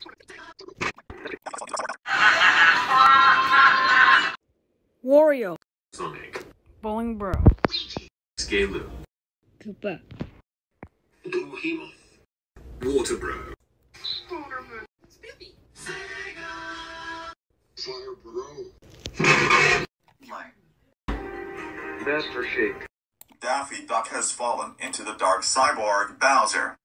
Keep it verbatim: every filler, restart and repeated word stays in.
Wario. Sonic. Bowling Bro. Scalu. Koopa. Behemoth. Water Bro. Spiffy. Fire Bro. Master Shake. Daffy Duck has fallen into the dark cyborg Bowser.